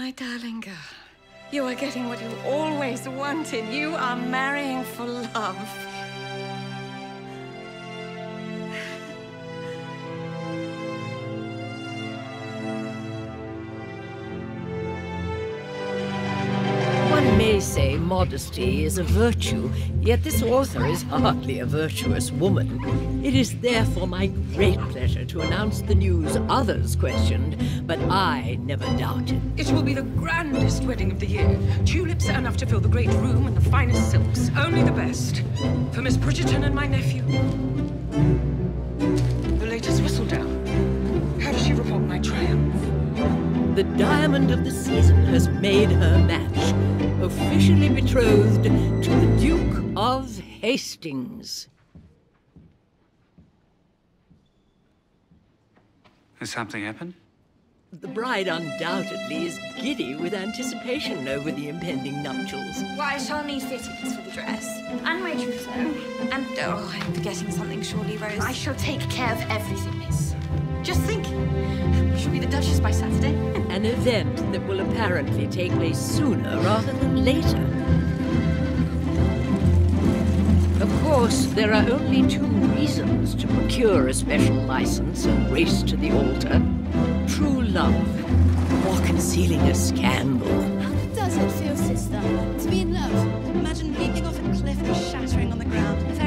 My darling girl, you are getting what you always wanted. You are marrying for love. One may say modesty is a virtue, yet this author is hardly a virtuous woman. It is therefore my great pleasure to announce the news others questioned, but I never doubted. It will be the grandest wedding of the year. Tulips enough to fill the great room and the finest silks. Only the best. For Miss Bridgerton and my nephew. The latest whistle down. How does she report my triumph? The diamond of the season has made her match, officially betrothed to the Duke of Hastings. Has something happened? The bride undoubtedly is giddy with anticipation over the impending nuptials. Why, I shall need fittings for the dress, and my trousseau, and oh, I'm forgetting something surely, Rose. I shall take care of everything, miss. Just think, she'll be the Duchess by Saturday. An event that will apparently take place sooner rather than later. Of course, there are only two reasons to procure a special license and race to the altar. True love, or concealing a scandal. How does it feel, sister, to be in love? Imagine leaping off a cliff and shattering on the ground.